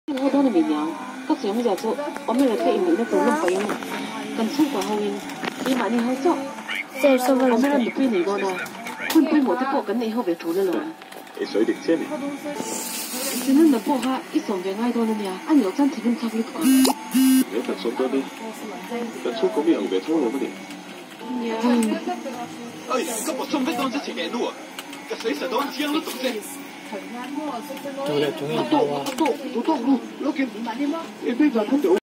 好多的绵羊，各上就做，我们来睇唔到做乜鬼嘛？咁超過後面，你買你好做， 即係收翻我嚟。 們你飛你個呢？會不會我啲波緊你後邊做得了？ 你水滴車面。 點解你波下一上嘅挨多了呀？按有真情咁插你講。 你特熟多啲，特粗嗰邊後邊粗魯嗰啲。 哎，咁我衝不當之前嘅路啊，個水實當將都懂啫。 做啦，總要做啊。 多路，攞件，你飛就睇到。